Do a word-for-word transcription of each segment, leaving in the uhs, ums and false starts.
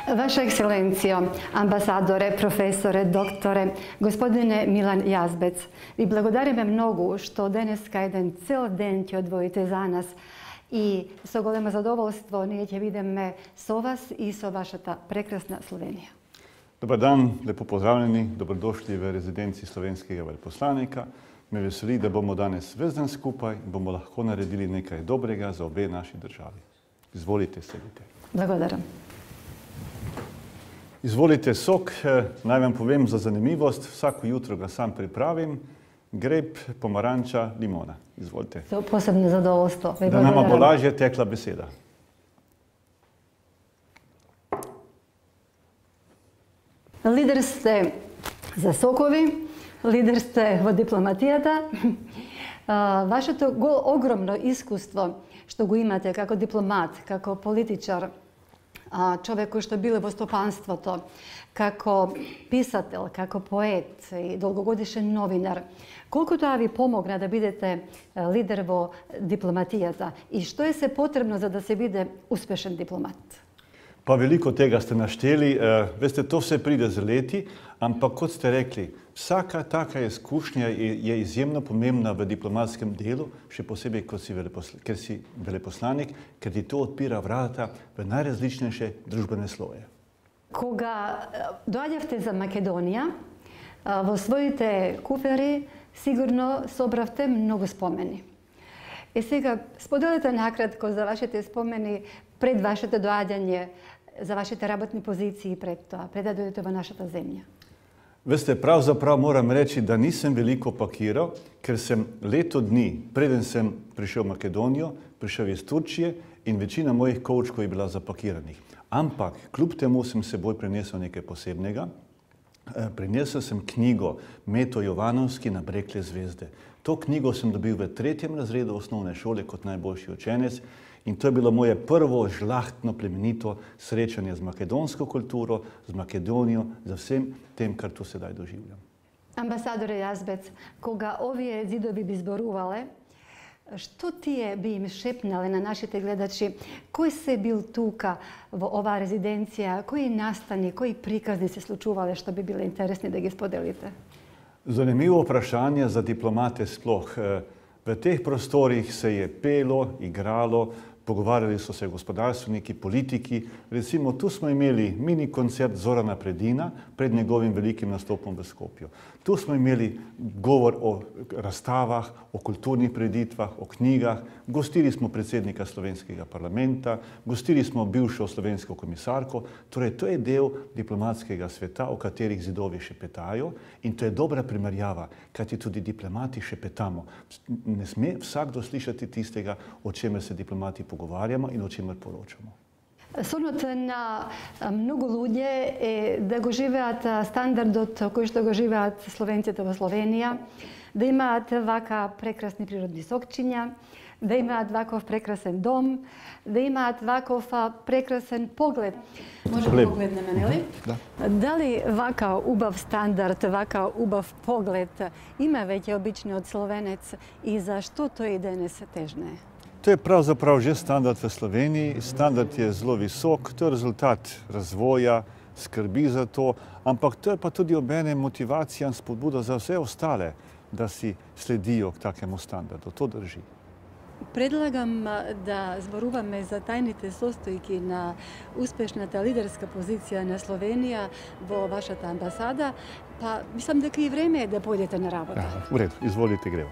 Vaša ekscelencijo, ambasadore, profesore, doktore, gospodine Milan Jazbec, vi благодариме многу што денеска еден цел ден ќе одвоите за нас и со големо задоволство ние ќе видиме со вас и со вашата прекрасна Slovenija. Dobar dan, lepo pozdravljeni, dobrodošli v rezidenci slovenskega veleposlanika. Me veseli, da bomo danes ves dan skupaj in bomo lahko naredili nekaj dobrega za obe naši državi. Izvolite, sedite. Благодарам. Izvolite sok, naj vam povem za zanimivost, vsako jutro ga sam pripravim, greb, pomaranča, limona. Izvolite. To posebno zadovoljstvo. Da nama bo lažje tekla beseda. Lider ste za sokovi, lider ste v diplomatijata. Vaše to ogromno iskustvo što go imate kako diplomat, kako političar, čovjek koji što bili vostopanstvo to, kako pisatelj, kako poet i dolgogodišnji novinar. Koliko to vi pomogne da budete lider vo diplomatijata i što je se potrebno za da se vide uspešen diplomat? Pa veliko tega ste našteli. Veste, to vse pride z leti, ampak kot ste rekli, vsaka taka izkušnja je izjemno pomembna v diplomatskem delu, še posebej, ker si veleposlanik, ker ti to odpira vrata v najrazličnejše družbene sloje. Koga dođavte za Makedonija, vo svojite kuferi sigurno sobravte mnogo spomeni. I сега споделите накратко за вашите спомени пред вашето доаѓање, за вашите работни позиции пред тоа, пред да дојдете во нашата земја. Veste, pravzaprav moram reči, da nisem veliko pakiral, ker sem leto dni, preden sem prišel v Makedonijo, prišel iz Turčije in večina mojih kovčkov je bila zapakiranih. Ampak kljub temu sem seboj prinesel nekaj posebnega. Prinesel sem knjigo Meto Jovanovski Na brekle zvezde. To knjigo sem dobil v tretjem razredu osnovne šole kot najboljši učenec in to je bilo moje prvo žlahtno, plemenito srečanje z makedonsko kulturo, z Makedonijo, za vsem tem, kar tu sedaj doživljam. Ambasadore Jazbec, koga ovije zidovi bi zboruvale, što tije bi im šepnale na našite gledači, koji se bil tuka ova rezidencija, koji nastani, koji prikazni se slučuvale, što bi bile interesni da gi spodelite? Zanimivo vprašanje za diplomate sploh. V teh prostorih se je pelo, igralo, pogovarjali so se gospodarstveniki, politiki. Recimo, tu smo imeli mini koncert Zorana Predina pred njegovim velikim nastopom v Skopju. Tu smo imeli govor o razstavah, o kulturnih preditvah, o knjigah. Gostili smo predsednika slovenskega parlamenta, gostili smo bivšo slovensko komisarko. Torej, to je del diplomatskega sveta, o katerih zidovi šepetajo in to je dobra primerjava, kajti tudi diplomati šepetamo. Ne sme vsakdo slišati tistega, o čemer se diplomati pogovarjamo in o čemer poročamo. Сонот на многу луѓе е да го живеат стандардот кој што го живеат словенците во Словенија, да имаат вака прекрасни природни сокчиња, да имаат ваков прекрасен дом, да имаат ваков прекрасен поглед. Може да погледнеме, нели? Да. Дали вака убав стандард, вака убав поглед има веќе обичниот словенец и зашто тој денес тежне? To je pravzaprav že standard v Sloveniji. Standard je zelo visok, to je rezultat razvoja, skrbi za to, ampak to je pa tudi obenem motivacija in spodbuda za vse ostale, da si sledijo k takemu standardu. To drži. Предлагам да зборуваме за тајните состојки на успешната лидерска позиција на Словенија во вашата амбасада, па мислам дека и време е да појдете на работа. В ред, изволите, грево.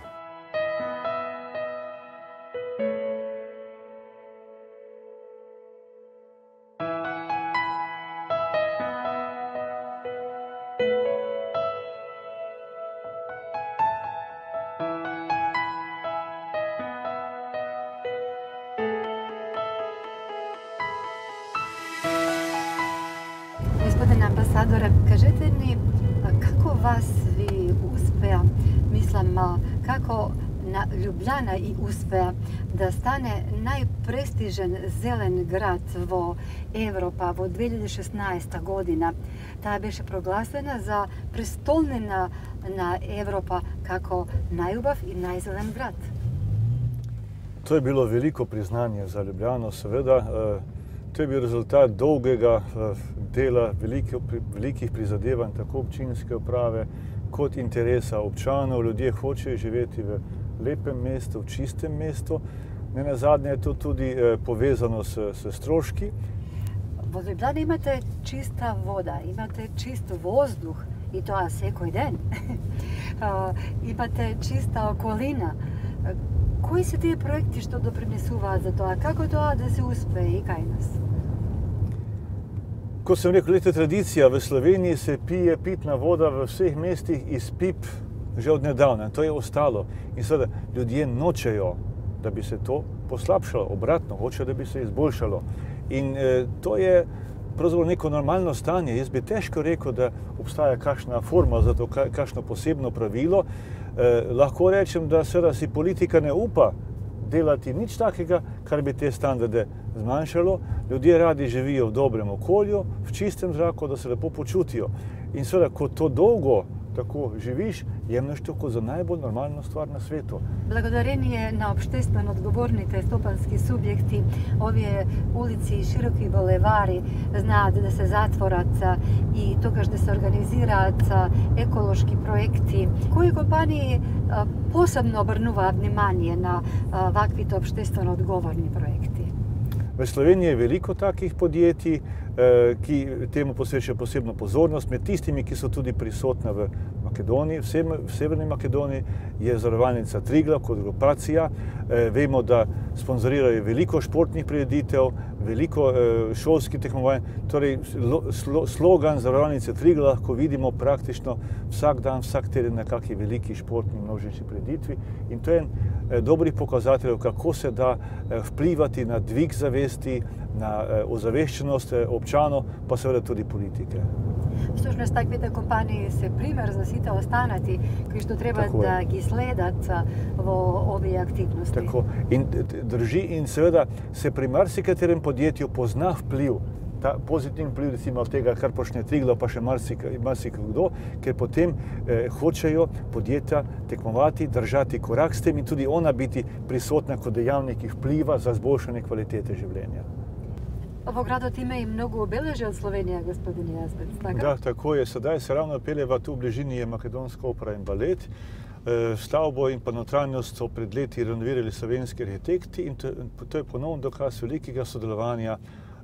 Gospodine ambasadore, kažete mi kako vas vi uspea, mislim, kako na Ljubljana i uspea da stane najprestižen zelen grad vo Evropa vo dve hiljade šesnaesta godina. Ta беше proglašena za prestolnina na Evropa kako najubav i najzelen grad. To je bilo veliko priznanje za Ljubljano, seveda. To je bil rezultat dolgega dela, velikih prizadevanj, tako občinske uprave kot interesa občanov. Ljudje hočejo živeti v lepem mestu, v čistem mestu. Nenazadnje je to tudi povezano s, s stroški. V Ljubljani imate čista voda, imate čist vozduh i to svaki dan. Imate čista okolina. Koji su ti projekti što doprinesuva za to? A kako to da se uspe i kaj nas? Kot sem rekel, leta tradicija v Sloveniji se pije pitna voda v vseh mestih iz pip že od nedavna. To je ostalo. In seveda ljudje nočejo, da bi se to poslabšalo. Obratno, hočejo, da bi se izboljšalo. In eh, to je pravzaprav neko normalno stanje. Jaz bi težko rekel, da obstaja kakšna forma za to, kakšno posebno pravilo. Eh, lahko rečem, da seveda si politika ne upa delati nič takega, kar bi te standarde zmanjšalo. Ljudje radi živijo v dobrem okolju, v čistem zraku, da se lepo počutijo. In seveda, ko to dolgo tako živiš, jemneš to kot za najbolj normalno stvar na svetu. Благодарение на обществено odgovorните стопански субјекти, овие улици и широки булевари знаат да се затворат и тогаш да се организираат еколошки проекти. Кои компании посебно обрнуваат внимание на ваквите обществено odgovorni projekti? V Sloveniji je veliko takih podjetij, ki temu posvečajo posebno pozornost. Med tistimi, ki so tudi prisotna v Makedoniji, v Severni Makedoniji, je zavarovalnica Triglav kot grupacija. Vemo, da sponzorirajo veliko športnih prireditev, veliko šolskih tekmovanj. Torej, slogan zavarovalnice Triglav lahko vidimo praktično vsak dan, vsak teden na kakšni veliki športni množični prireditvi. In to je en dobrih pokazateljev, kako se da vplivati na dvig zavesti, na ozaveščenost občanov, pa seveda tudi politike. Всъщност таквите компании се пример за сите останати, кои што треба да ги следат во овие активности. Tako. In drži in seveda se pri marsikaterem podjetju pozna vpliv, ta pozitivni vpliv recimo tega, kar počne Triglav, pa še marsikdo, ker potem eh, hočejo podjetja tekmovati, držati korak s tem in tudi ona biti prisotna kot dejavnik vpliva za izboljšanje kvalitete življenja. Во градот има и многу обележја од Словенија, господин Jazbec, така? Да, tako je. Sedaj se ravno peljeva tu v bližini je Makedonska opera in balet. Stavbo in pa notranjost so pred leti renovirali slovenski arhitekti in to, to je ponovno dokaz velikega sodelovanja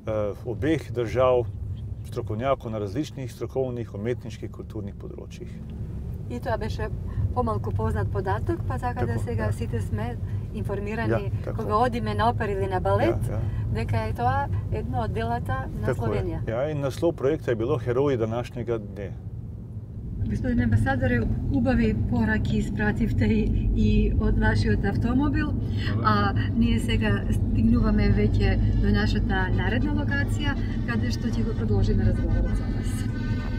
obeh držav, strokovnjakov na različnih strokovnih, umetniških, kulturnih področjih. И тоа беше помалку познат податок, па така да сега сите сме информирани кога одиме на опера или на балет, дека е тоа едно од делата на Словенија. Ja, in naslov projekta je bilo Heroji današnjega dne. Господин амбасадоре, убави пораки испративте и од вашиот автомобил, а ние сега стигнуваме веќе до нашата наредна локација, каде што ќе го продолжиме разговорот за вас.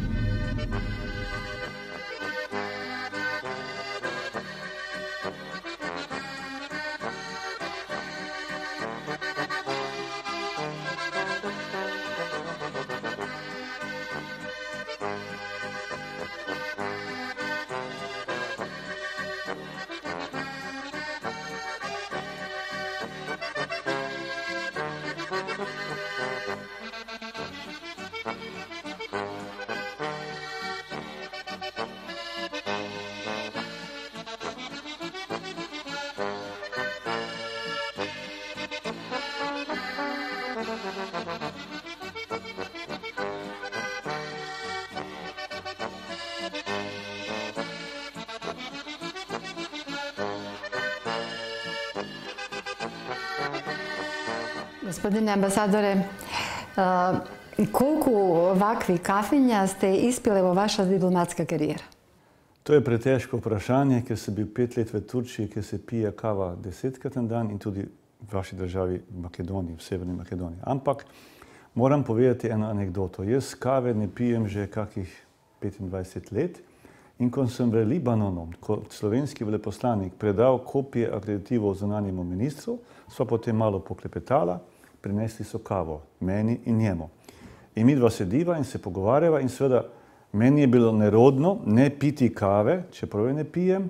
Gospodine ambasadore, koliko ovakvih kafinja ste ispili v vaša diplomatska karijera? To je pretežko vprašanje, ker sem bil pet let v Turčiji, kjer se pije kava desetkrat na dan in tudi v vaši državi v Makedoniji, v Severni Makedoniji. Ampak moram povedati eno anekdoto. Jaz kave ne pijem že kakih petindvajset let in ko sem v Libanonu, kot slovenski veleposlanik, predal kopije akreditivov zunanjemu ministru, sva potem malo poklepetala, prinesli so kavo, meni in njemu. In mi dva sediva in se pogovarjava in seveda meni je bilo nerodno ne piti kave, čeprav je ne pijem,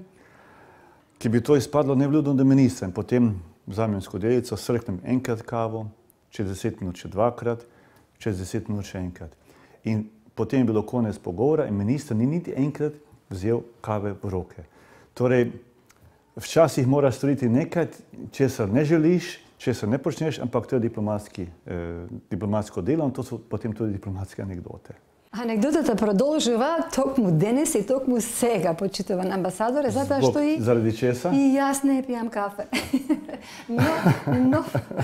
ki bi to izpadlo nevljudno do ministra. In potem vzamem skodelico, srknem enkrat kavo, čez deset minut še dvakrat, čez deset minut še enkrat. In potem je bilo konec pogovora in minister ni niti enkrat vzel kave v roke. Torej, včasih moraš storiti nekaj, česar ne želiš, česar ne počneš, ampak to je diplomatski, eh, diplomatsko delo in to so potem tudi diplomatske anegdote. Анекдотата продолжува токму денес и токму сега, почитуван амбасадоре, затоа што и заради чеса? И јас не пијам кафе. но, но,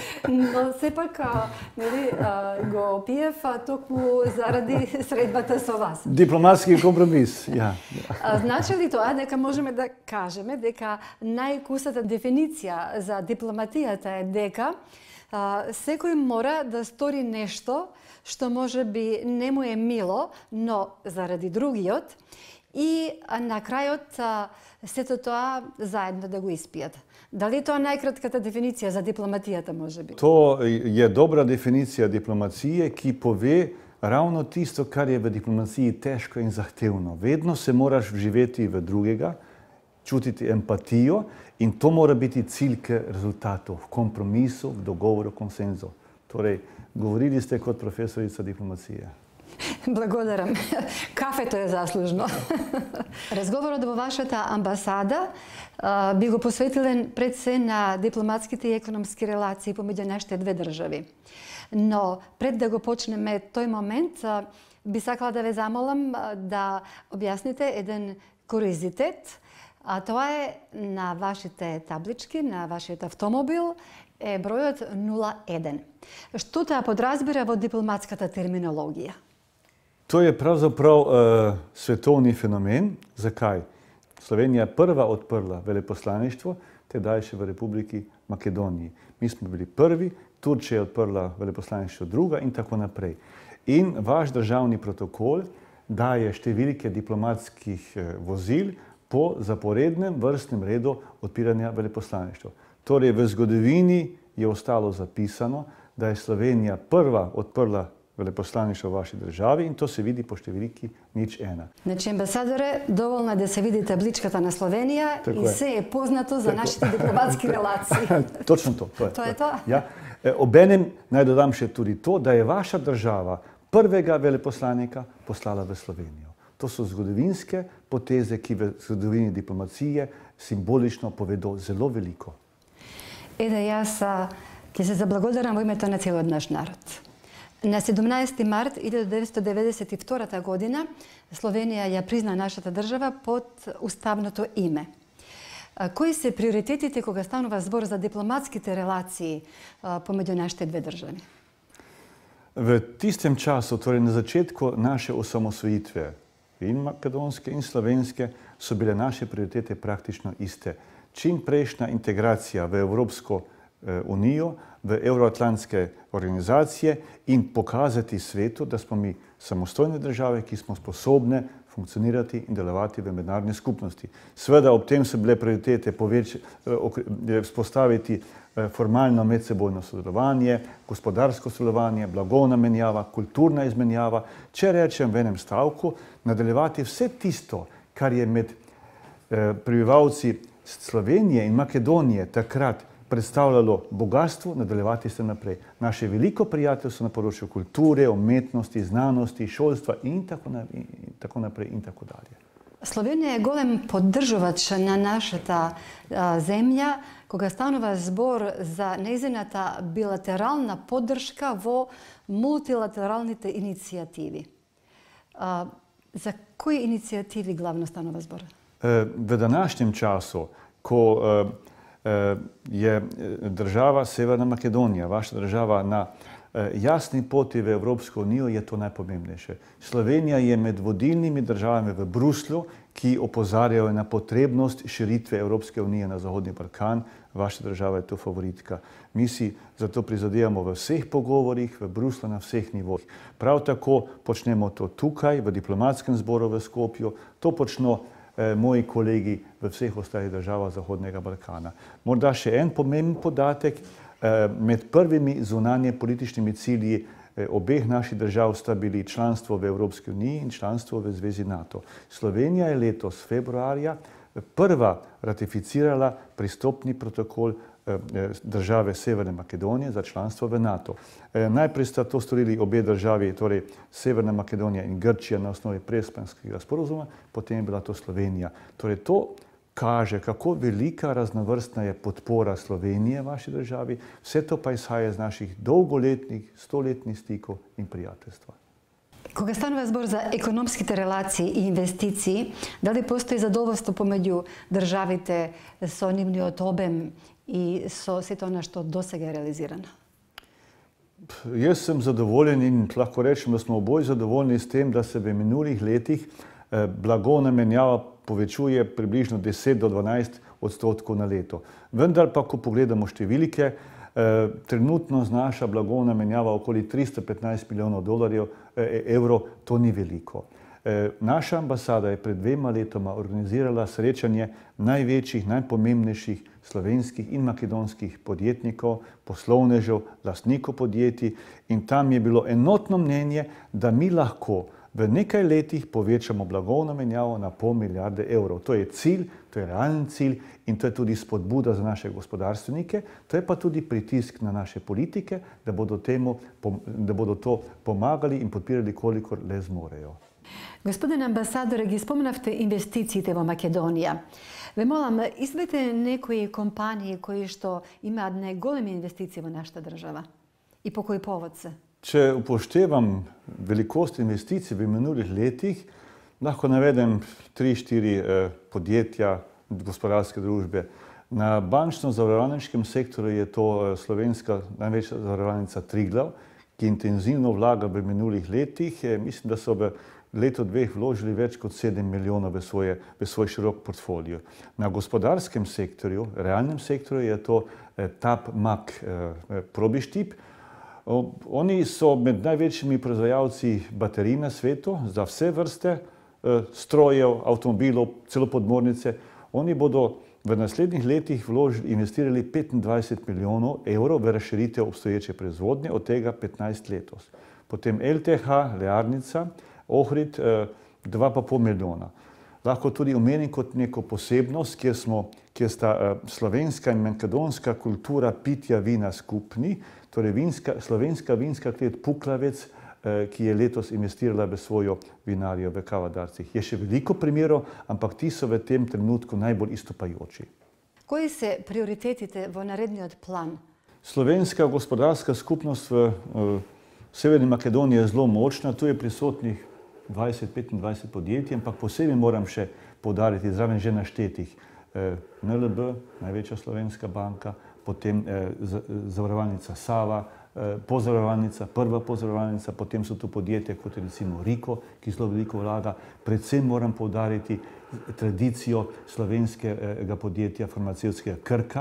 но сепак нели го пиев токму заради средбата со вас. Дипломатски компромис, ја. Значи ли тоа дека можеме да кажеме дека најкусата дефиниција за дипломатијата е дека а, секој мора да стори нешто што може би не му е мило, но заради другиот и на крајот сето тоа заедно да го испијат. Дали тоа најкратката дефиниција за дипломатијата може би? То е добра дефиниција дипломација ки пове равно тисто кар е во дипломацији тешко и захтевно. Ведно се мораш вживети во другега, чутити емпатијо и то мора бити цилј ка резултатов, компромисов, договоров, консензо. Torej, govorili ste kot profesorica diplomacije. Благодарам. Кафето е заслужно. Разговорот во вашата амбасада а, би го посветилен пред се на дипломатските и економски релации помеѓу нашите две држави. Но пред да го почнеме тој момент, а, би сакала да ве замолам а, да објасните еден куризитет, а тоа е на вашите таблички, на вашиот автомобил е бројот нула еден. Што тоа подразбира во дипломатската терминологија? Тоа е правzaprav uh, световни феномен. Закај? Словенија прва отпрла велепослаништво, тедajше во Републики Македонија. Ми сме били први, Турчија отпрла велепослаништво друга и тако напреј. И ваш државни протокол дае штевилке дипломатских возил по запореднем врстнем реду отпирања велепослаништво. Torej, v zgodovini je ostalo zapisano, da je Slovenija prva odprla veleposlaništvo v vaši državi in to se vidi po številki nič ena. Значи, амбасадоре, доволно е да се види табличката на Словенија Тако и е. се е познато за нашите дипломатски релации. Точно to. To je, To je to. Ja. Obenem naj dodam še tudi to, da je vaša država prvega veleposlanika poslala v Slovenijo. To so zgodovinske poteze, ki v zgodovini diplomacije simbolično povedo zelo veliko. Еде, јас ќе се заблагодарам во името на целиот наш народ. На седумнаесети март илјада деветстотини деветдесет и втора година Словенија ја призна нашата држава под уставното име. Кои се приоритетите кога станува збор за дипломатските релации помеѓу нашите две држави? V tistem času, torej na začetku naše osamosvojitve, in makedonske in slovenske, so bile naše prioritete praktično iste. Čim prejšnja integracija v Evropsko unijo, v euroatlantske organizacije in pokazati svetu, da smo mi samostojne države, ki smo sposobne funkcionirati in delovati v mednarodni skupnosti. Seveda ob tem so bile prioritete poveč, vzpostaviti formalno medsebojno sodelovanje, gospodarsko sodelovanje, blagovna menjava, kulturna izmenjava, če rečem v enem stavku, nadaljevati vse tisto, kar je med prebivalci Slovenije in Makedonije takrat predstavljalo bogatstvo, nadaljevati se naprej. Naše veliko prijateljstvo na področju kulture, umetnosti, znanosti, šolstva in tako, na, in tako naprej in tako dalje. Словенија е голем поддржувач на нашата а, земја кога станува збор за нејзината билатерална поддршка во мултилатералните иницијативи. А, за кои иницијативи главно станува збор? V današnjem času, ko je država Severna Makedonija, vaša država na jasni poti v Evropsko unijo, je to najpomembnejše. Slovenija je med vodilnimi državami v Bruslju, ki opozarjajo na potrebnost širitve Evropske unije na Zahodni Balkan. Vaša država je tu favoritka. Mi si zato prizadevamo v vseh pogovorih, v Bruslju, na vseh nivojih. Prav tako počnemo to tukaj, v diplomatskem zboru v Skopju. To počno moji kolegi v vseh ostalih državah Zahodnega Balkana. Morda še en pomemben podatek. Med prvimi zunanje političnimi cilji obeh naših držav sta bili članstvo v Evropski uniji in članstvo v Zvezi NATO. Slovenija je letos februarja prva ratificirala pristopni protokol države Severne Makedonije za članstvo v NATO. Najprej sta to storili obe državi, torej Severna Makedonija in Grčija na osnovi Prespanskega sporozuma, potem je bila to Slovenija. Torej to kaže, kako velika raznovrstna je podpora Slovenije vaši državi, vse to pa izhaja iz naših dolgoletnih, stoletnih stikov in prijateljstva. Кога станува збор за економските релации и инвестиции, дали постои задоволство помеѓу државите со нивниот обем и со сето она што досега е реализирано? Jaz sem zadovoljen in lahko rečem, da smo oboji zadovoljni s tem, da se v minulih letih blagovna menjava povečuje približno deset do dvanajst odstotkov na leto. Vendar pa, ko pogledamo številke, trenutno znaša blagovna menjava okoli tristo petnajst milijonov dolarjev, evrov, to ni veliko. Naša ambasada je pred dvema letoma organizirala srečanje največjih, najpomembnejših slovenskih in makedonskih podjetnikov, poslovnežev, lastnikov podjetij in tam je bilo enotno mnenje, da mi lahko v nekaj letih povečamo blagovno menjavo na pol milijarde evrov. To je cilj, to je realen cilj in to je tudi spodbuda za naše gospodarstvenike, to je pa tudi pritisk na naše politike, da bodo, temu, da bodo to pomagali in podpirali, kolikor le zmorejo. Господин амбасадоре, ги споменавте инвестициите во Македонија. Ве молам, избете некои компании кои што имаат најголеми инвестиции во нашата држава и по кој повод се? Če upoštevam velikost investicij v minulih letih, lahko navedem tri, štiri podjetja, gospodarske družbe. Na bančno-zavarovalniškem sektorju je to slovenska največja zavarovalnica Triglav, ki intenzivno vlaga v minulih letih. Mislim, da so v letu dveh vložili več kot sedem milijonov v, svoje, v svoj širok portfolio. Na gospodarskem sektorju, realnem sektorju je to Tab Mak Probištip. Oni so med največjimi proizvajalci baterij na svetu za vse vrste strojev, avtomobilov, celo podmornice. Oni bodo v naslednjih letih vložili, investirali petindvajset milijonov evrov v razširitev obstoječe proizvodnje, od tega petnajst letos. Potem L T H, Learnica, Ohrid, dva pa pol milijona. Lahko tudi omenim kot neko posebnost, kjer, smo, kjer sta slovenska in makedonska kultura pitja vina skupni, torej vinska, slovenska vinska klet Puklavec, ki je letos investirala v svojo vinarijo v Kavadarcih. Je še veliko primerov, ampak ti so v tem trenutku najbolj istopajoči. Кои се приоритетите во наредниот план? Slovenska gospodarska skupnost v Severni Makedoniji je zelo močna, tu je prisotnih dvajset do petindvajset podjetij, ampak posebej moram še poudariti zraven že naštetih N L B, največja slovenska banka, potem zavarovalnica Sava, pozavarovalnica, prva pozavarovalnica, potem so tu podjetja kot recimo Riko, ki zelo veliko vlaga. Predvsem moram poudariti tradicijo slovenskega podjetja farmacevtskega Krka.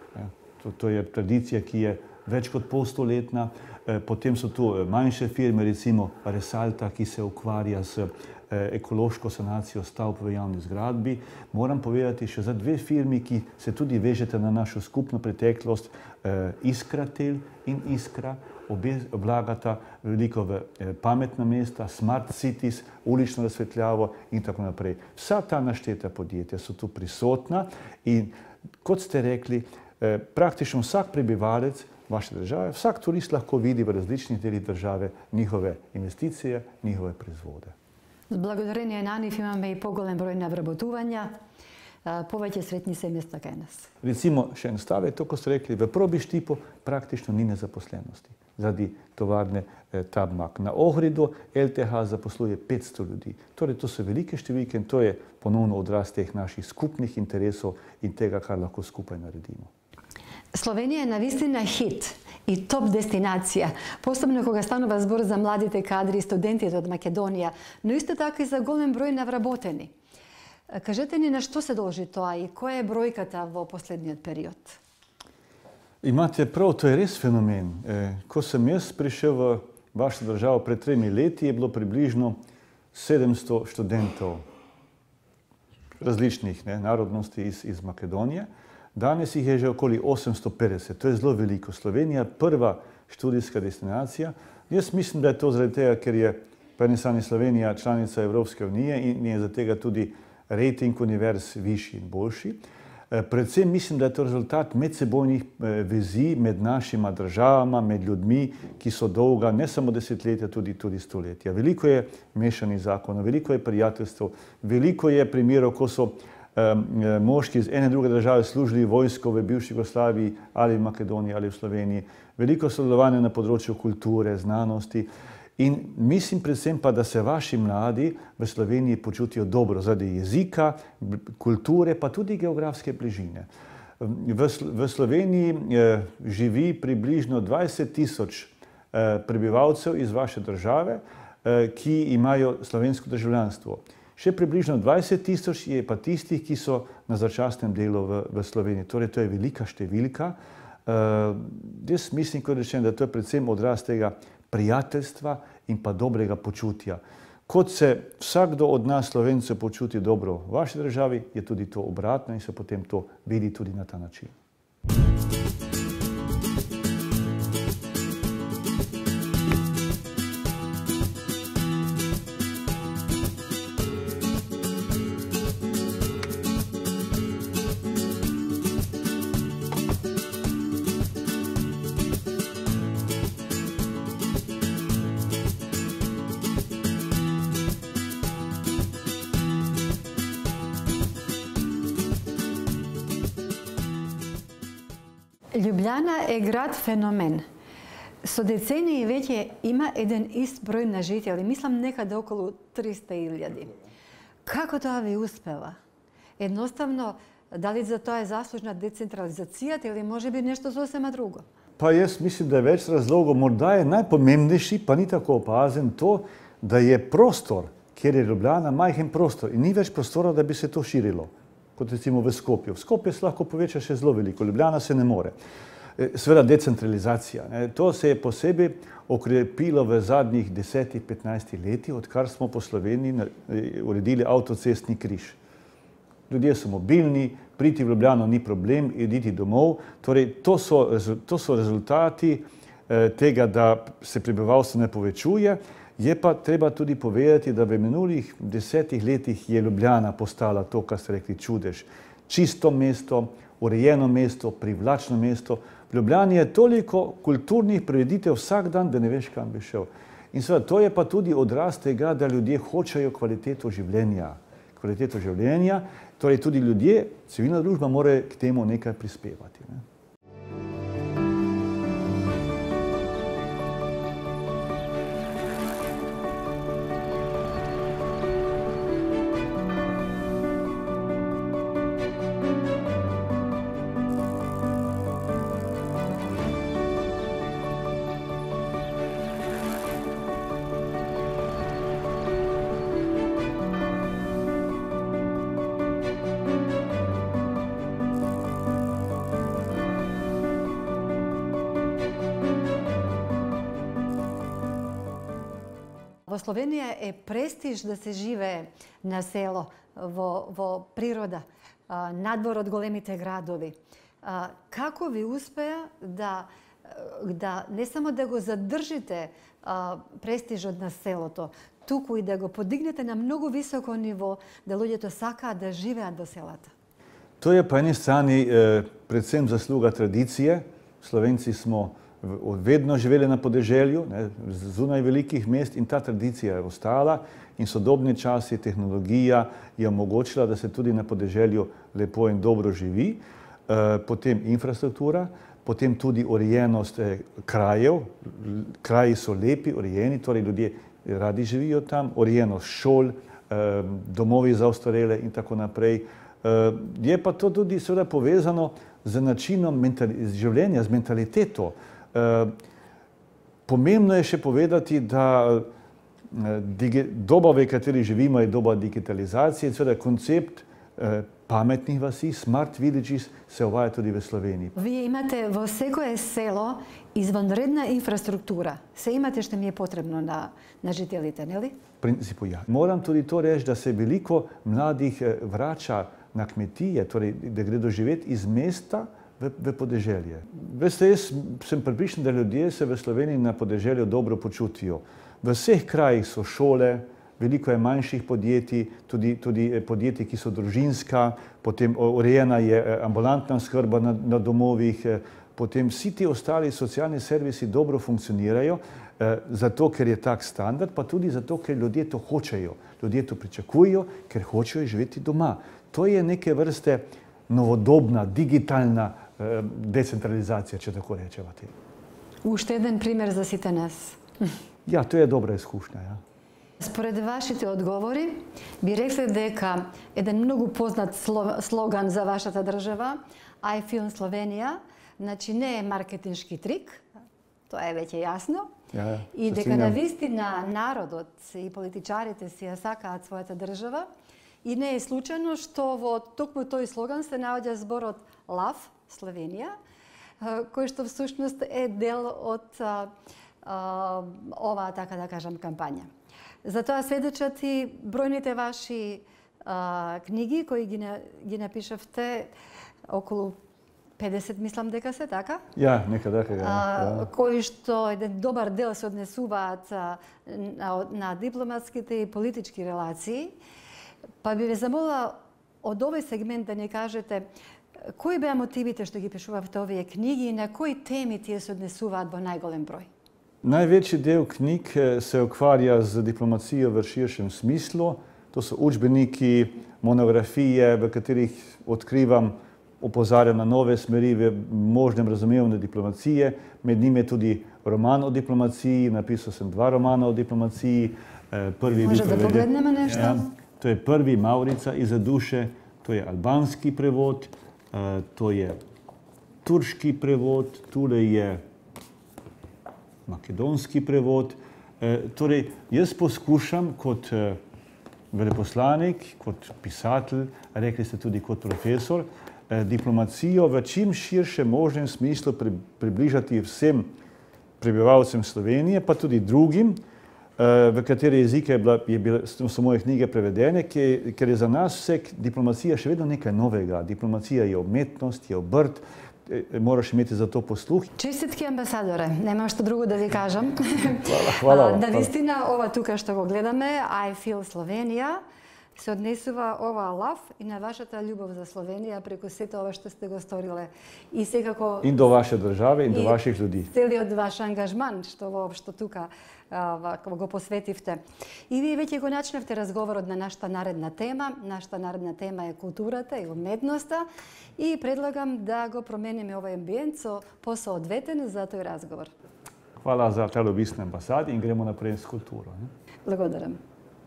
To, to je tradicija, ki je več kot polstoletna. Potem so tu manjše firme, recimo Resalta, ki se ukvarja s ekološko sanacijo stavb v javni zgradbi. Moram povedati še za dve firmi, ki se tudi vežete na našo skupno preteklost, Iskratel in Iskra. Obe vlagata veliko v pametna mesta, smart cities, ulično razsvetljavo in tako naprej. Vsa ta našteta podjetja so tu prisotna in kot ste rekli, praktično vsak prebivalec vaše države, vsak turist lahko vidi v različnih delih države njihove investicije, njihove proizvode. С благодарение на нив имаме и поголем број на вработувања, повеќе сретни се места кај нас. Recimo, še en stavek, to ko ste rekli, v Probištipu praktično ni nezaposlenosti zaradi tovarne Tab Mak. Na Ohridu L T H zaposluje petsto ljudi. Torej, to so velike številke in to je ponovno odraz teh naših skupnih interesov in tega, kar lahko skupaj naredimo. Slovenija je навистина хит и топ дестинација, посебно кога станува збор за младите кадри и студентите од Македонија, но исто така и за голем број на вработени. Кажете ни на што се должи тоа и која е бројката во последниот период? Imate prav, to je res fenomen. Ko sem jaz prišel v vašo državo pred tremi leti, je bilo približno sedemsto študentov različnih ne, narodnosti iz, iz Makedonije. Danes jih je že okoli osemsto petdeset, to je zelo veliko. Slovenija je prva študijska destinacija. Jaz mislim, da je to zaradi tega, ker je po eni strani Slovenija članica Evropske unije in je zaradi tega tudi rejting univerz višji in boljši. Predvsem mislim, da je to rezultat medsebojnih vezi med našima državama, med ljudmi, ki so dolga ne samo desetletja, tudi, tudi stoletja. Veliko je mešanih zakonov, veliko je prijateljstev, veliko je primerov, ko so um, moški iz ene druge države služili vojsko v bivši Jugoslaviji ali v Makedoniji ali v Sloveniji. Veliko sodelovanja na področju kulture, znanosti. In mislim predvsem pa, da se vaši mladi v Sloveniji počutijo dobro zaradi jezika, kulture, pa tudi geografske bližine. V, v Sloveniji eh, živi približno dvajset tisoč eh, prebivalcev iz vaše države, eh, ki imajo slovensko državljanstvo. Še približno dvajset tisoč je pa tistih, ki so na začasnem delu v, v Sloveniji. Torej, to je velika številka. Eh, jaz mislim, kot rečem, da to je predvsem odraz tega prijateljstva in pa dobrega počutja. Kot se vsakdo od nas Slovencev počuti dobro v vaši državi, je tudi to obratno in se potem to vidi tudi na ta način. Ljubljana je grad fenomen. So deceniji već ima jedan ist broj na žitelji. Mislim nekada okolo tristo hiljada. Kako to vi uspeva? Jednostavno, da li za to je zaslužna decentralizacija ili može biti nešto sasvim drugo? Pa jaz mislim, da je več razlogov. Morda je najpomembnejši, pa ni tako opazen, to, da je prostor, kjer je Ljubljana, majhen prostor in ni več prostora, da bi se to širilo. Kot recimo v Skopju. V Skopju se lahko poveča še zelo veliko, Ljubljana se ne more. Seveda decentralizacija. To se je posebej okrepilo v zadnjih desetih, petnajstih letih, odkar smo po Sloveniji uredili avtocestni križ. Ljudje so mobilni, priti v Ljubljano ni problem, iditi domov. Torej, to so, to so rezultati tega, da se prebivalstvo ne povečuje. Je pa treba tudi povedati, da v minulih desetih letih je Ljubljana postala to, kar ste rekli, čudež. Čisto mesto, urejeno mesto, privlačno mesto. V Ljubljani je toliko kulturnih prireditev vsak dan, da ne veš, kam bi šel. In seveda, to je pa tudi odraz tega, da ljudje hočejo kvaliteto življenja. Kvaliteto življenja, torej tudi ljudje, civilna družba mora k temu nekaj prispevati. Ne? V Sloveniji je prestiž, da se žive na selo, v, v priroda, nadbor od golemite gradovi. Kako vi uspeja da, da ne samo da go zadržite prestiž od na selo to, tuku i da go podignete na mnogo visoko nivo, da ljudje to saka da žive do selata? To je po eni strani eh, predvsem zasluga tradicije. Slovenci smo vedno živeli na podeželju, ne, zunaj velikih mest in ta tradicija je ostala in sodobni časi, tehnologija je omogočila, da se tudi na podeželju lepo in dobro živi. E, potem infrastruktura, potem tudi urejenost eh, krajev. Kraji so lepi, urejeni, torej ljudje radi živijo tam, urejenost šol, eh, domovi za ostarele in tako naprej. Eh, je pa to tudi seveda povezano z načinom življenja, z mentaliteto. Uh, pomembno je še povedati, da uh, doba, v kateri živimo, je doba digitalizacije. Seveda koncept uh, pametnih vasi, smart villages, se uvaja tudi v Sloveniji. Vi imate v vsakoje selo izvanredna infrastruktura. Se imate što mi je potrebno na, na žitelite, ne li? V principu ja. Moram tudi to reči, da se veliko mladih uh, vrača na kmetije, torej da gredo živeti iz mesta V, v podeželje. Veste, jaz sem prepričan, da ljudje se v Sloveniji na podeželju dobro počutijo. V vseh krajih so šole, veliko je manjših podjetij, tudi, tudi podjetij, ki so družinska, potem urejena je ambulantna skrba na, na domovih, potem vsi ti ostali socialni servisi dobro funkcionirajo, eh, zato ker je tak standard, pa tudi zato, ker ljudje to hočejo, ljudje to pričakujejo, ker hočejo živeti doma. To je neke vrste novodobna, digitalna eh, decentralizacija, če tako rečemo. Ušteden primer za site nas. Ja, to je dobra izkušnja. Ja. Според вашите одговори, би рекле дека еден многу познат слоган за вашата држава, I feel Slovenia, значи не е маркетиншки трик, тоа е веќе јасно, ja, и дека навистина народот и политичарите си ја сакаат својата држава, и не е случајно што во токму тој слоган се наоѓа зборот Love Slovenia, кој што всушност е дел од оваа, така да кажам, кампања. Затоа сведочат и бројните ваши а, книги кои ги, ги напишавте, околу педесет мислам дека се, така? Ja, нека така, ja. А, кои што еден добар дел се однесуваат а, на, на дипломатските и политички релации. Па би ве замолила од овој сегмент да ни кажете кои беа мотивите што ги пишувавте овие книги и на кои теми тие се однесуваат во најголем број? Največji del knjig se ukvarja z diplomacijo v širšem smislu. To so učbeniki, monografije, v katerih odkrivam, opozarjam na nove smeri v možnem razumevanju diplomacije. Med njimi je tudi roman o diplomaciji, napisal sem dva romana o diplomaciji. Prvi Može da poglednemo nešto? Ja, to je prvi Maurica iza duše, to je albanski prevod, to je turški prevod, tule je makedonski prevod. E, torej, jaz poskušam kot e, veleposlanik, kot pisatelj, rekli ste tudi kot profesor, e, diplomacijo v čim širšem možnem smislu pri, približati vsem prebivalcem Slovenije, pa tudi drugim, e, v katere jezike je bila, je bila, so moje knjige prevedene, ki, ker je za nas vse diplomacija še vedno nekaj novega. Diplomacija je umetnost, je obrt, moraš imeti za to posluh. Čestitki амбасадоре, немам што друго да ви кажам. Hvala, hvala. Навистина, ова тука што го гледаме, I feel Slovenia, се однесува ова лав и на вашата љубов за Словенија преку сето ова што сте го сториле. И секако... In do vaše države, in do vaših ljudi. Целиот ваш ангажман, што воопшто тука а, го посветивте. И вие веќе го начнавте разговорот на нашата наредна тема. Нашата наредна тема е културата и уметноста. И предлагам да го промениме овој амбиент со посоодветен за тој разговор. Hvala za ta lobist na ambasadi in gremo naprej s kulturo. Ne? Благодарам.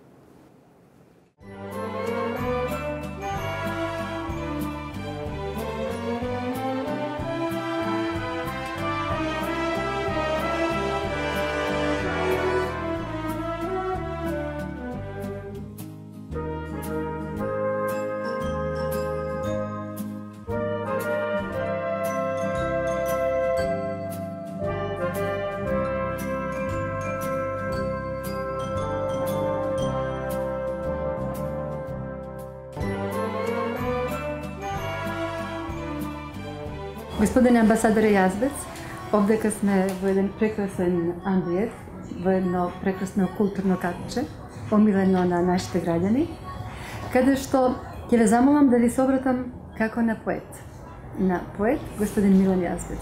Господине амбасадоре Jazbec, овдека сме во еден прекрасен амбиент, во едно прекрасно културно катче, омилено на нашите граѓани, каде што ќе ве замолам да ви се обратам како на поет. На поет, господин Милан Jazbec.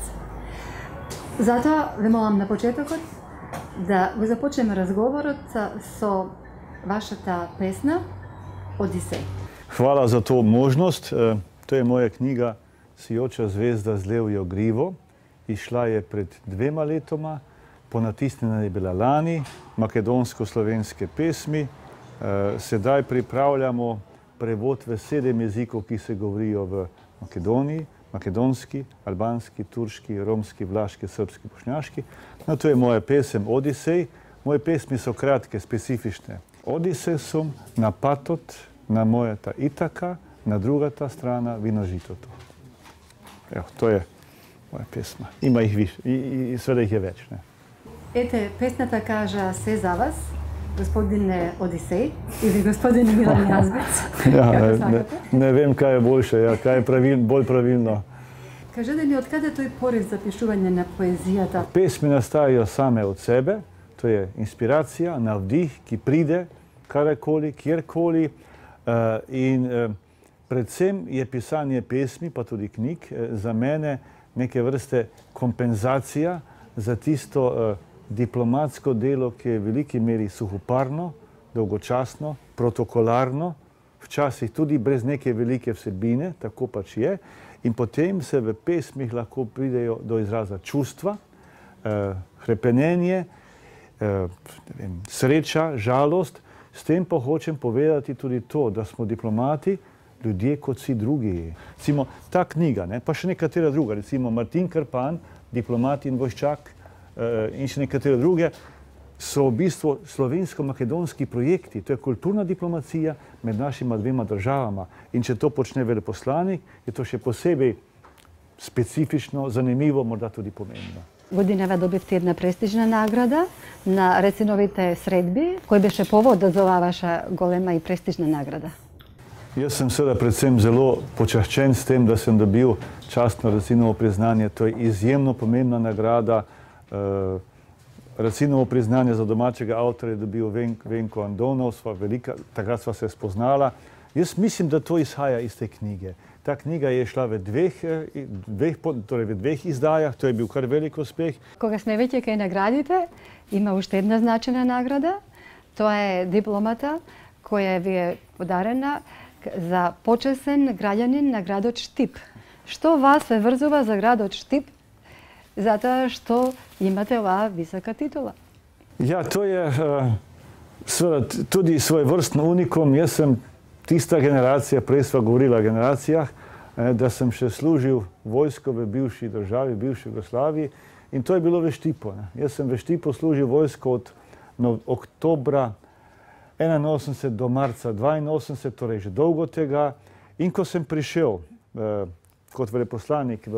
Затоа ве молам на почетокот да го започнеме разговорот со вашата песна Одисеј. Hvala za to možnost. To je moja knjiga Sijoča zvezda z levjo grivo. Išla je pred dvema letoma, ponatisnjena je bila lani, makedonsko-slovenske pesmi. Sedaj pripravljamo prevod v sedem jezikov, ki se govorijo v Makedoniji, makedonski, albanski, turški, romski, vlaški, srpski, bošnjaški. No, to je moja pesem Odisej. Moje pesmi so kratke, specifične. Odisej sam na patot, na mojata itaka, na drugata strana vinožitotu. Evo, to je moja pesma. Ima ih više i, i, i sve da ih je već. Ne? Ете, песната кажа се за вас, господине Одисеј или господин Милан Jazbec. Ja, ne, ne, ne vem kaj je boljše, ja, kaj je pravil, bolj pravilno. Кажете ни, откаде тој порив за пишување на поезијата? Pesmi nastajajo same od sebe, to je inspiracija, navdih, ki pride kadarkoli, kjerkoli. In predvsem je pisanje pesmi, pa tudi knjig, za mene neke vrste kompenzacija za tisto diplomatsko delo, ki je v veliki meri suhoparno, dolgočasno, protokolarno, včasih tudi brez neke velike vsebine, tako pač je. In potem se v pesmih lahko pridejo do izraza čustva, hrepenenje, sreča, žalost. S tem pa hočem povedati tudi to, da smo diplomati ljudje kot vsi drugi. Recimo ta knjiga, ne, pa še nekatera druga, recimo Martin Krpan, diplomat in vojščak in še nekatere druge, so v bistvu slovensko-makedonski projekti. To je kulturna diplomacija med našima dvema državama. In če to počne veleposlanik, je to še posebej specifično, zanimivo, morda tudi pomembno. Godinava dobivte jedna prestižna nagrada na Recinovite sredbi. Koji beše povod za ova vaša golema i prestižna nagrada? Jaz sem seveda predvsem zelo počaščen s tem, da sem dobil častno Recinovo priznanje. To je izjemno pomembna nagrada. Recinovo priznanje za domačega avtorja je dobil Venko Andonov, takrat sva se spoznala. Jaz mislim, da to izhaja iz te knjige. Ta knjiga je šla v dveh, dveh, torej v dveh izdajah, to je bil kar velik uspeh. Koga sme već kaj nagradite, ima ušte jedna značajna nagrada. To je diplomata koja je podarena za počesen građanin na grad Štip. Što vas vrzува za grad Štip? Zato što imate ova visoka titula. Ja, to je seveda tudi svojvrstno unikum. Jaz sem tista generacija, prej sva govorila o generacijah, da sem še služil vojsko v bivši državi, v bivši Jugoslaviji, in to je bilo v Štipu. Jaz sem v Štipu služil vojsko od oktobra enainosemdeset do marca dvainosemdeset, torej že dolgo tega. In ko sem prišel kot veleposlanik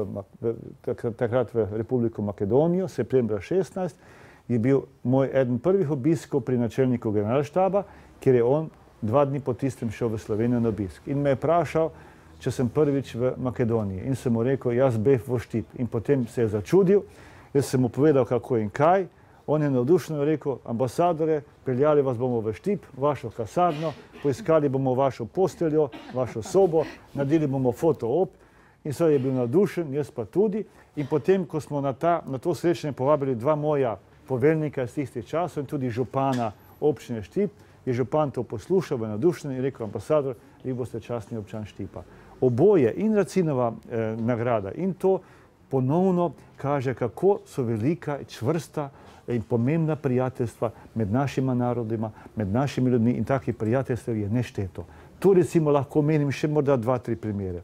takrat v Republiko Makedonijo, septembra šestnajst, je bil moj eden prvih obiskov pri načelniku generalštaba, kjer je on dva dni po tistem šel v Slovenijo na obisk. In me je vprašal, če sem prvič v Makedoniji. In sem mu rekel, jaz bef v Štip. In potem se je začudil, jaz sem mu povedal, kako in kaj. On je navdušeno rekel, ambasadore, peljali vas bomo v Štip, vašo kasarno, poiskali bomo vašo posteljo, vašo sobo, naredili bomo fotoop. In seveda je bil navdušen, jaz pa tudi. In potem, ko smo na, ta, na to srečanje povabili dva moja poveljnika iz tistih časov in tudi župana občine Štip, je župan to poslušal, je navdušen in rekel, ambasador, vi boste častni občan Štipa. Oboje, in Racinova eh, nagrada, in to ponovno kaže, kako so velika, čvrsta in pomembna prijateljstva med našima narodima, med našimi ljudmi, in takih prijateljstev je nešteto. Tu recimo lahko menim še morda dva, tri primere.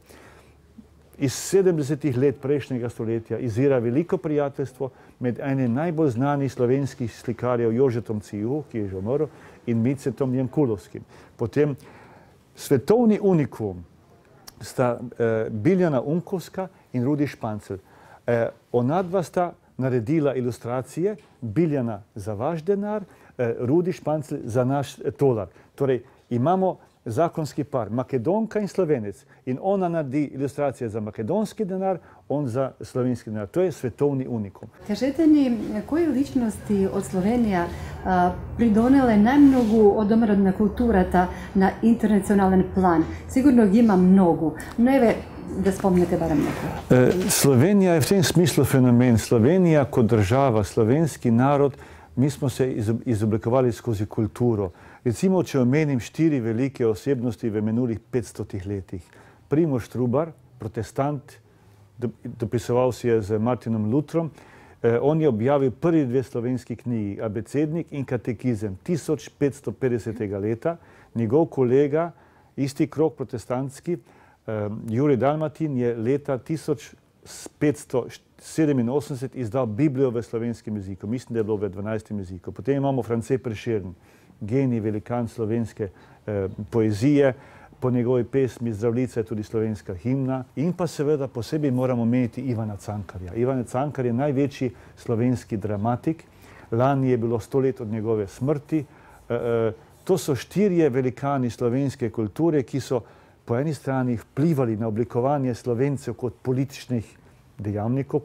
Iz sedemdesetih let prejšnjega stoletja izvira veliko prijateljstvo med enim najbolj znanih slovenskih slikarjev Jožetom Cijuho, ki je že umrl, in Micetom Jankulovskim. Potem svetovni unikum sta eh, Biljana Unkovska in Rudi Špancel. Eh, onadva sta naredila ilustracije, Biljana za vaš denar, eh, Rudi Špancel za naš tolar. Torej, imamo zakonski par, Makedonka in Slovenec. In ona naredi ilustracije za makedonski denar, on za slovenski denar. To je svetovni unikum. Kažete mi, koje ličnosti od Slovenija a, pridonele najmnogu od domorodna kulturata na internacionalan plan? Sigurno ima mnogo. No evo, da spomnete barem neko. E, Slovenija je v tem smislu fenomen. Slovenija kot država, slovenski narod, mi smo se izoblikovali skozi kulturo. Recimo, če omenim štiri velike osebnosti v minulih petstotih letih. Primož Trubar, protestant, dopisoval si je z Martinom Lutrom. Eh, on je objavil prvi dve slovenski knjigi, Abecednik in Katekizem, tisoč petsto petdesetega leta. Njegov kolega, isti krog protestantski, eh, Jurij Dalmatin, je leta tisoč petsto sedeminosemdeset izdal Biblijo v slovenskem jeziku. Mislim, da je bilo v dvanajstem jeziku. Potem imamo France Prešeren, genij, velikan slovenske eh, poezije, po njegovi pesmi Zdravljica je tudi slovenska himna. In pa seveda posebej moramo omeniti Ivana Cankarja. Ivan Cankar je največji slovenski dramatik. Lani je bilo sto let od njegove smrti. E, e, to so štirje velikani slovenske kulture, ki so po eni strani vplivali na oblikovanje Slovencev kot političnih dejavnikov, kot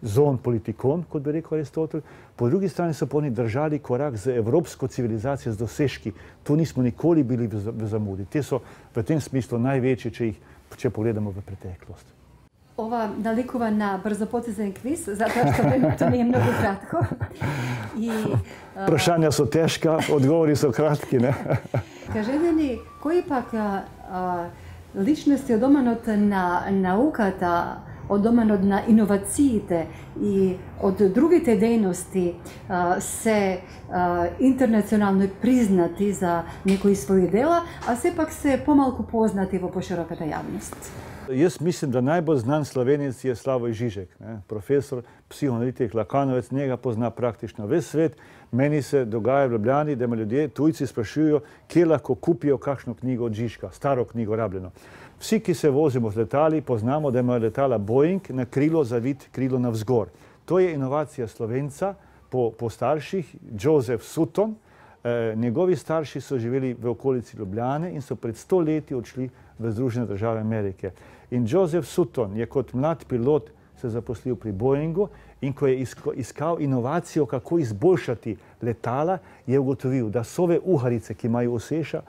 zon politikon, kot bi rekel Aristotel, po drugi strani so pa oni držali korak z evropsko civilizacijo, z dosežki. To nismo nikoli bili v zamudi. Te so v tem smislu največji, če jih če pogledamo v preteklost. Ova nalikova na brzopotezen kviz, zato što to nije mnogo kratko. I, uh, Vprašanja so težka, odgovori so kratki, ne? Кажете ни, кои пак а, а, личности одоманот на науката, одоманот на иновациите и од другите дејности а, се а, интернационално признати за некои своји дела, а сепак се помалку познати во пошироката јавност? Jaz mislim, da najbolj znan Slovenec je Slavoj Žižek, ne? Profesor, psihoanalitik, Lakanovec, njega pozna praktično ves svet. Meni se dogaja v Ljubljani, da me ljudje, tujci, sprašujejo, kje lahko kupijo kakšno knjigo od Žižka, staro knjigo, rabljeno. Vsi, ki se vozimo z letali, poznamo, da imajo letala Boeing na krilo zavit, krilo navzgor. To je inovacija Slovenca po, po starših, Joseph Sutton. E, njegovi starši so živeli v okolici Ljubljane in so pred sto leti odšli v Združene države Amerike. In Joseph Sutton je kot mlad pilot se zaposlil pri Boeingu in ko je iskal inovacijo, kako izboljšati letala, je ugotovil, da sove uharice, ki imajo ušesa,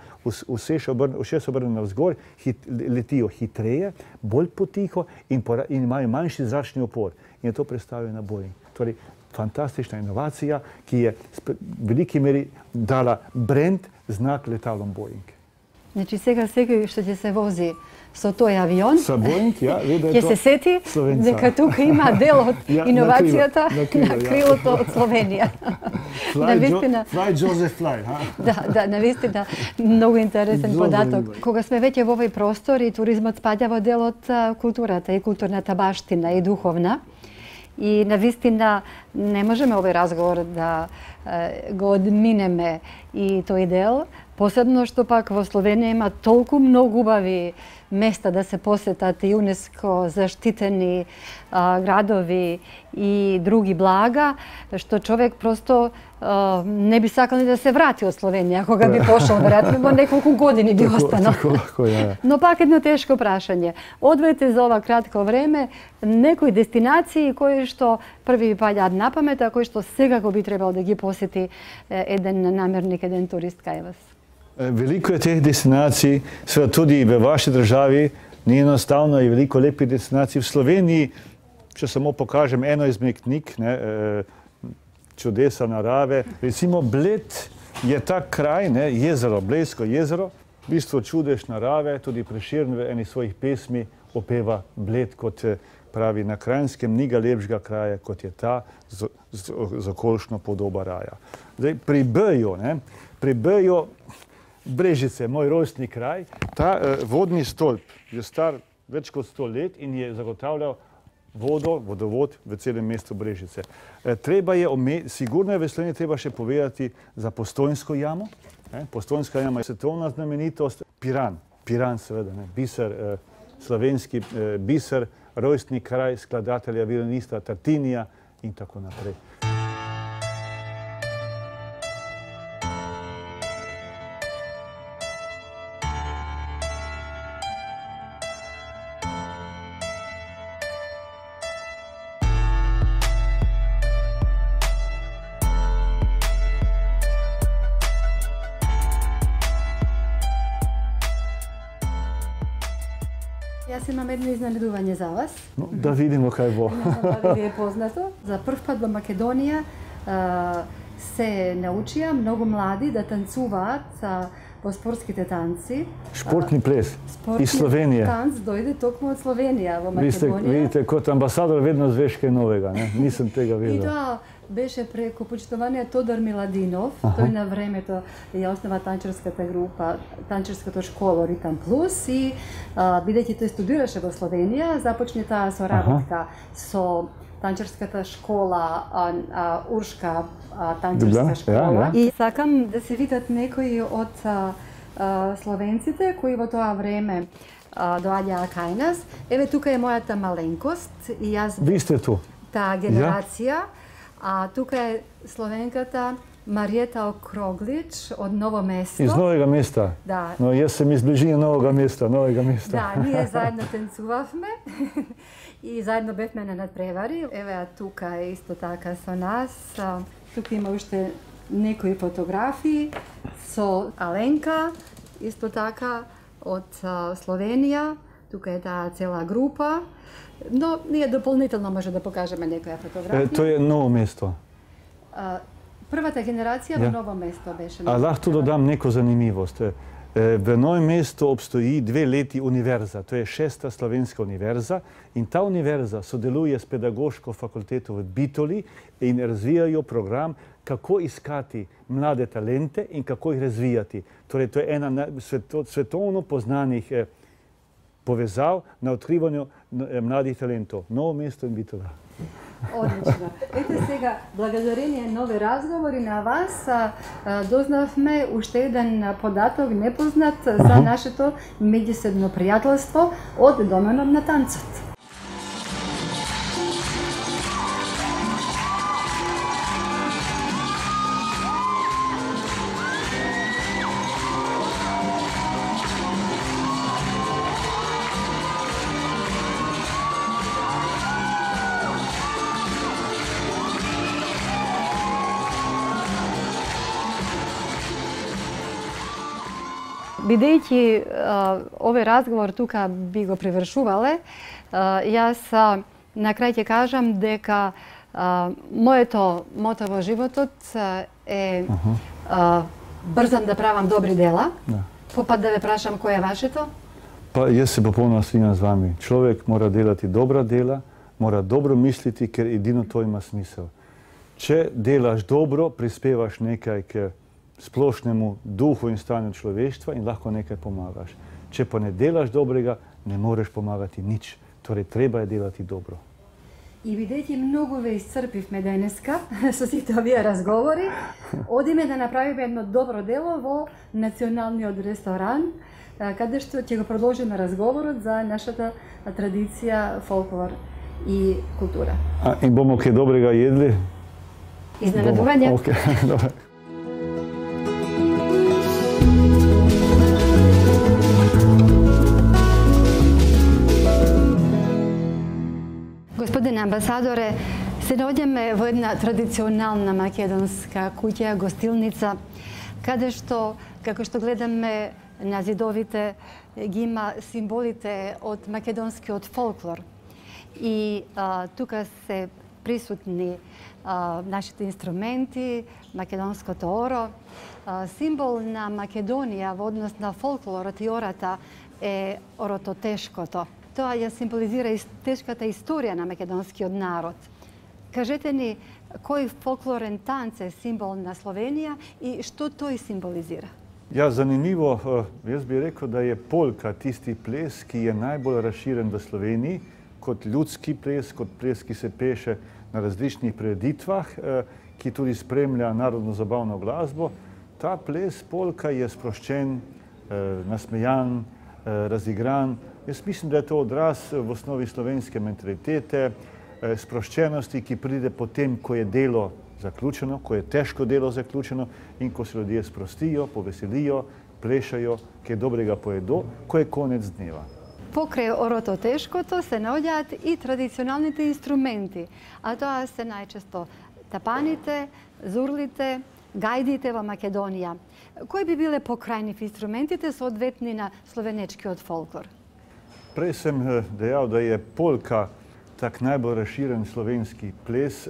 ušes obrnjeno navzgor, hit, letijo hitreje, bolj potiho in, pora, in imajo manjši zračni opor. In je to predstavil na Boeing. Torej, fantastična inovacija, ki je v veliki meri dala brand, znak letalom Boeing. Znači, сега секој што ќе се вози со тој авион, Sa Boeing, ja, ќе се сети дека тука има дел од ja, иновацијата на, крило, на, на крилото од Словенија. Fly, jo, fly Joseph Fly, ha? Да, да, навистина многу интересен податок. Кога сме веќе во овој простор и туризмот спаѓа во дел од културата и културната баштина и духовна, и навистина не можеме овој разговор да е, го одминеме и тој дел, посебно што пак во Словенија има толку многу убави места да се посетат, ЮНЕСКО заштитени а, градови и други блага, што човек просто а, не би сакал ни да се врати од Словенија, кога би пошол, веројатно во неколку години би останал. Но пак едно тешко прашање. Одвојте за ова кратко време некои дестинации кои што први ви паѓаат на памет, а кои што секако би требало да ги посети еден намерник, еден турист кај вас? Veliko je teh destinacij, seveda tudi v vaši državi, ni enostavno, je veliko lepih destinacij. V Sloveniji, če samo pokažem eno izmed knjig, ne, Čudesa narave, recimo Bled je tak kraj, ne, jezero, Blejsko jezero, v bistvu čudež narave, tudi Prešern v eni svojih pesmi opeva Bled, kot pravi na Kranjskem, ni ga lepšega kraja, kot je ta z, z, z okoljšno podoba raja. Zdaj, pri Beju, ne, pri Beju, Brežice, moj rojstni kraj, ta eh, vodni stolp je star več kot sto let in je zagotavljal vodo, vodovod v celem mestu Brežice. Eh, treba je, sigurno je v Sloveniji treba še povedati za Postojnsko jamo. Eh, Postojnska jama je svetovna znamenitost. Piran, Piran seveda, ne, biser, eh, slovenski eh, biser, rojstni kraj skladatelja, violinista Tartinija in tako naprej. Јас имам едно изненадување за вас. No, да видимо кај во. Не знам дали ви е познато. За прв пат во Македонија а, се научија многу млади да танцуваат а, во спортските танци. Шпортни плес. Спортни Из Словенија. Танц дојде токму од Словенија во Ви сте, Македонија. видите, код амбасадор ведно звеш кај новега, не? Нисам тега И видел. тоа беше преку почитуваниот Тодор Миладинов. Аха. Тој на времето ја основа танчерската група, танчерската школа Ритам Плюс и а, бидејќи тој студираше во Словенија, започне таа соработка со танчерската школа а, а, Уршка а, танчерска Добра, школа. ја, ја. И сакам да се видат некои од а, а, словенците кои во тоа време а, доаѓаа кај нас. Еве тука е мојата маленкост и јас Ви сте ту. таа генерација, а тука е словенката Marjeta Okroglič od Novo mesto. Iz Novega mesta? Da. No, jaz sem iz bližine Novega mesta, Novega mesta. Da, ние zajedno tancuvavме и заедно бевме на надпревари. Еве тука е исто така со нас. Тука има уште некои фотографии со Аленка, исто така од Словенија. Тука е таа цела група. Но ние дополнително може да покажеме некоја фотографија. E, to je Novo mesto. А, првата генерација во Ново место беше. A lahko dodam neko zanimivost. V Novem mestu obstoji dve leti univerza, to je šesta slovenska univerza in ta univerza sodeluje s pedagoško fakulteto v Bitoli in razvijajo program, kako iskati mlade talente in kako ih razvijati. Torej, to je ena svetovno poznanih povezav na otkrivanju mladih talentov. Novo mesto in Bitola. Одлично. Ете сега, благодарение нови разговори на вас, дознавме уште еден податок непознат за нашето меѓусебно пријателство од доменот на танцот. Бидејќи овој разговор тука би го привршувале, јас на крај ќе кажам дека моето мото во животот е брзам да правам добри дела. Попат да ве прашам кој е вашето? Па јас се попolnoma стrinjam з вами. Човек мора делати добра дела, мора добро мислити, ker едино тоа има смисел. Če delaš dobro, prispevаш nekaj k splošnemu duhu in stanju človeštva in lahko nekaj pomagaš. Če pa ne delaš dobrega, ne moreš pomagati nič. Torej, treba je delati dobro. И бидејќи многу ве исцрпивме денеска со сите овие разговори, одиме да направиме едно добро дело во националниот ресторан, каде што ќе го продолжиме разговорот за нашата традиција, фолклор и култура. А, и бомо ке добрега едли? Изненадување. Океј, добре. Господине амбасадоре, се наоѓаме во една традиционална македонска куќа, гостилница, каде што, како што гледаме на зидовите, ги има символите од македонскиот фолклор. И а, тука се присутни а, нашите инструменти, македонското оро. А, символ на Македонија во однос на фолклорот и ората е орототешкото. Тоа ја символизира и тешката историја на македонскиот народ. Кажете ни, кој фолклорен танц е символ на Словенија и што тој символизира? Ja, zanimivo, jaz bi rekel, da je polka tisti ples, ki je najbolj razširjen v Sloveniji, kot ljudski ples, kot ples, ki se peše na različnih prireditvah, ki tudi spremlja narodno zabavno glasbo. Ta ples, polka, je sproščen, nasmejan, razigran. Jaz mislim, da je to odraz v osnovi slovenske mentalitete, sproščenosti, ki pride potem, ko je delo zaključeno, ko je težko delo zaključeno in ko se ljudje sprostijo, poveselijo, plešajo, kaj dobrega pojedo, ko je konec dneva. Покрај орототешкото се наоѓаат и традиционалните инструменти, а тоа се најчесто тапаните, зурлите, гајдите во Македонија. Кои би биле покрајни инструментите соодветни на словенечкиот фолклор? Prej sem dejal, da je polka tak najbolj razširjen slovenski ples.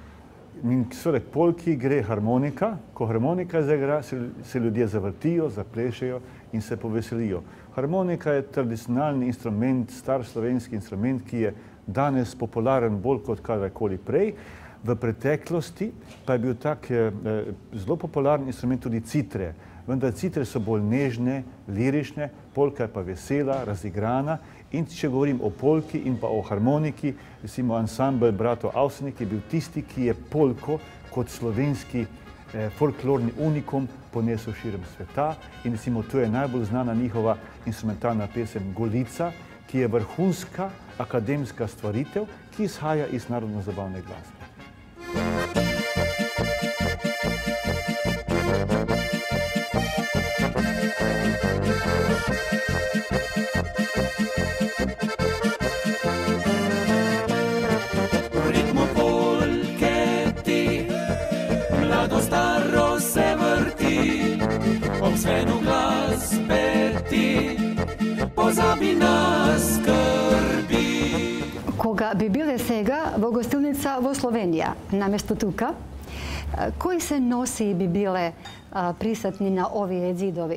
In seveda k polki gre harmonika. Ko harmonika zaigra, se ljudje zavrtijo, zaplešejo in se poveselijo. Harmonika je tradicionalni instrument, star slovenski instrument, ki je danes popularen bolj kot kadarkoli prej. V preteklosti pa je bil tak zelo popularen instrument tudi citre. Vendar citre so bolj nežne, lirične, polka je pa vesela, razigrana. In če govorim o polki in pa o harmoniki, recimo ansambel bratov Avsenik je bil tisti, ki je polko kot slovenski eh, folklorni unikum ponesel širom sveta. In recimo to je najbolj znana njihova instrumentalna pesem Golica, ki je vrhunska akademska stvaritev, ki izhaja iz narodno-zabavne glasbe. Ritmo polke ti, mlado staro se vrti, ob zvenu glasbe ti, pozabi na skrbi. Кога би биле сега во гостилница во Словенија, наместо тука, кои се носи би биле присутни на овие зидови?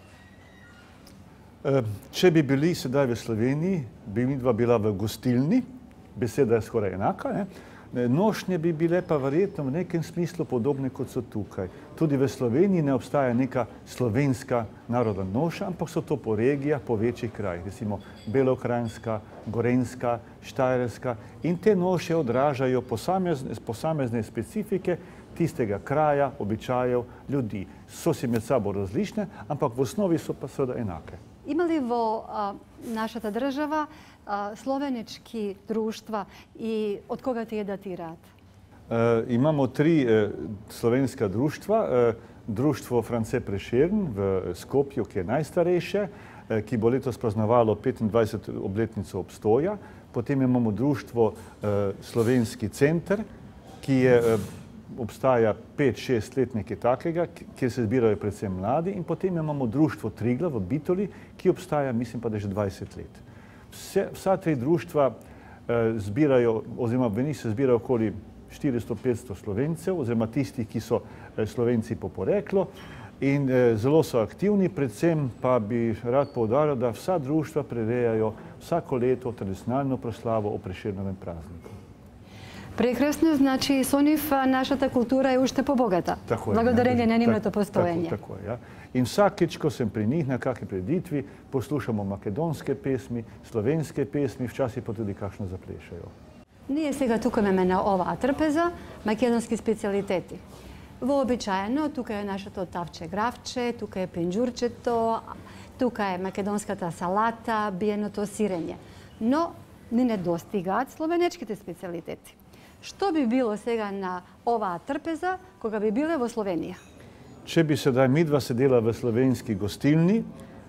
Če bi bili sedaj v Sloveniji, bi midva bila v gostilni, beseda je skoraj enaka, ne? Nošnje bi bile pa verjetno v nekem smislu podobne, kot so tukaj. Tudi v Sloveniji ne obstaja neka slovenska narodna noša, ampak so to po regijah, po večjih krajih, recimo Belokranjska, Gorenjska, Štajerska, in te noše odražajo posamezne, posamezne specifike tistega kraja, običajev, ljudi. So si med sabo različne, ampak v osnovi so pa seveda enake. Има ли во а, нашата држава а, словенички друштва и од кога тие датираат? Uh, imamo tri uh, slovenska društva. Uh, društvo France Prešern v Skopju, ki je najstarejše, uh, ki bo letos praznovalo petindvajseto obletnico obstoja. Potem imamo društvo uh, Slovenski center, ki je, uh, obstaja pet šest let nekaj takega, kjer se zbirajo predvsem mladi. In potem imamo društvo Triglav v Bitoli, ki obstaja, mislim pa, da že dvajset let. Vse, vsa tri društva uh, zbirajo, oziroma v njih se zbirajo okoli štiristo petsto Slovencev, oziroma tisti, ki so Slovenci po poreklu, in zelo so aktivni, predvsem pa bi rad poudaril, da vsa društva prirejajo vsako leto tradicionalno proslavo o Prešernovem prazniku. Прекрасно, значи со нив нашата култура е уште побогата. Благодарение на нивното постоење. Tako je, ja. In vsakič, ko sem pri njih na kakšni preditvi, poslušamo makedonske pesmi, slovenske pesmi, včasih pa tudi kakšno zaplešajo. Ние сега тука имаме на оваа трпеза македонски специјалитети. Вообичаено, тука е нашето тавче гравче, тука е пенџурчето, тука е македонската салата, биеното сирење. Но не недостигаат словенечките специјалитети. Што би било сега на оваа трпеза кога би биле во Словенија? Če bi sedaj midva sedela v slovenski gostilni,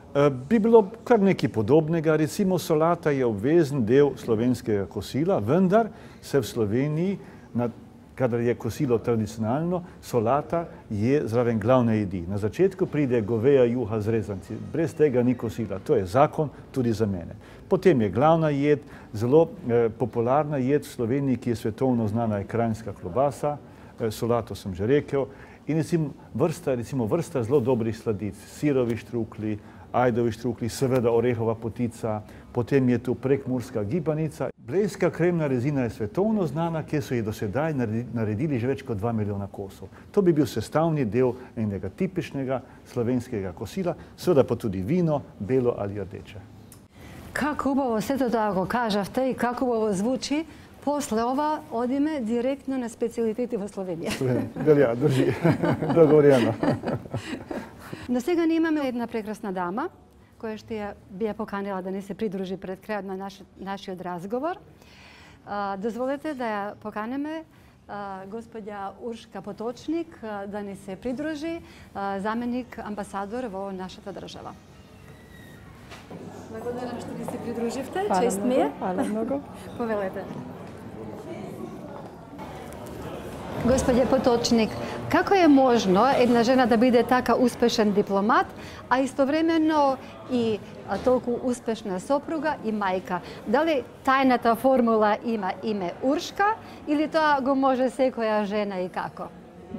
bi bilo kar nekaj podobnega. Recimo solata je obvezen del slovenskega kosila, vendar se v Sloveniji, kadar je kosilo tradicionalno, solata je zraven glavne jedi. Na začetku pride goveja juha z rezanci. Brez tega ni kosila. To je zakon tudi za mene. Potem je glavna jed, zelo eh, popularna jed v Sloveniji, ki je svetovno znana, je kranjska klobasa, eh, solato sem že rekel, in recimo vrsta, recimo vrsta zelo dobrih sladic, sirovi štrukli, ajdovi štrukli, seveda orehova potica, potem je tu prekmurska gibanica. Blejska kremna rezina je svetovno znana, kjer so jih do sedaj naredili že več kot dva milijona kosov. To bi bil sestavni del enega tipičnega slovenskega kosila, seveda pa tudi vino, belo ali rdeče. Како убаво сето тоа го кажавте и како убаво звучи, после ова одиме директно на специјалитети во Словенија. Галија, држи. Договорено. Но сега ние имаме една прекрасна дама, која што ја би ја поканила да не се придружи пред крајот на наш, нашиот разговор. А, дозволете да ја поканеме а, господја Уршка Поточник а, да не се придружи, а, заменик амбасадор во нашата држава. Благодарам што ни се придруживте. Чест ми е. Хвала многу. Повелете. Господје Поточник, како е можно една жена да биде така успешен дипломат, а истовремено и толку успешна сопруга и мајка? Дали тајната формула има име Уршка или тоа го може секоја жена и како?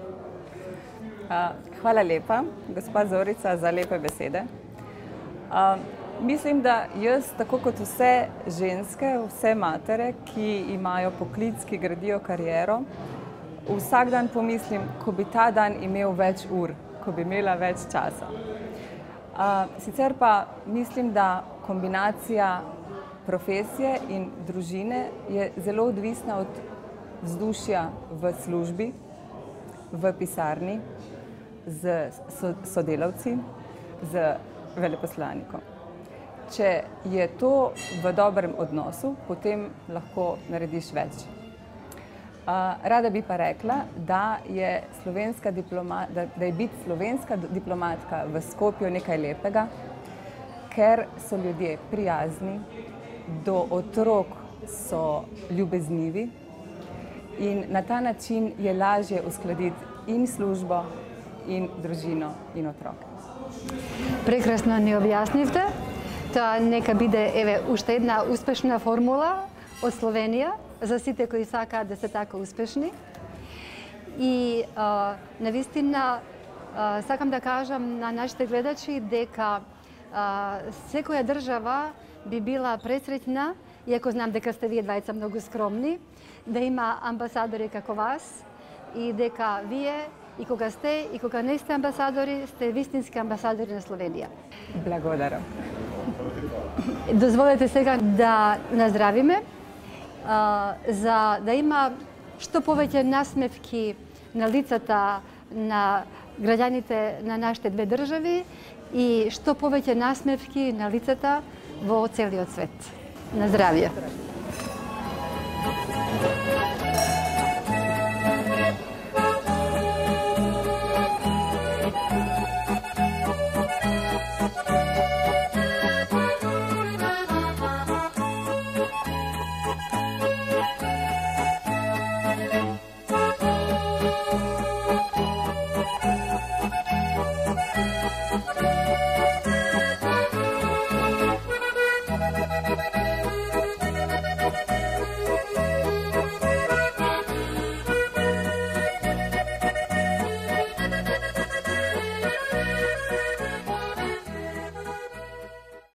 А, хвала лепа, госпа Зорица, за лепе беседе. А, Mislim, da jaz, tako kot vse ženske, vse matere, ki imajo poklic, ki gradijo kariero, vsak dan pomislim, ko bi ta dan imel več ur, ko bi imela več časa. Sicer pa mislim, da kombinacija profesije in družine je zelo odvisna od vzdušja v službi, v pisarni, z sodelavci, z veleposlanikom. Če je to v dobrem odnosu, potem lahko narediš več. Rada bi pa rekla, da je, slovenska diploma, da, da je biti slovenska diplomatka v Skopju nekaj lepega. ker so ljudje prijazni, do otrok so ljubeznivi in na ta način je lažje uskladiti in službo, in družino, in otroke. Прекрасно ни објаснивте. Тоа нека биде еве уште една успешна формула од Словенија за сите кои сакаат да се така успешни. И а, навистина а, сакам да кажам на нашите гледачи дека а, секоја држава би била пресреќна, иако знам дека сте вие двајца многу скромни, да има амбасадори како вас и дека вие и кога сте и кога не сте амбасадори, сте вистински амбасадори на Словенија. Благодарам. Дозволете сега да наздравиме, а, за да има што повеќе насмевки на лицата на граѓаните на нашите две држави и што повеќе насмевки на лицата во целиот свет. На здравје!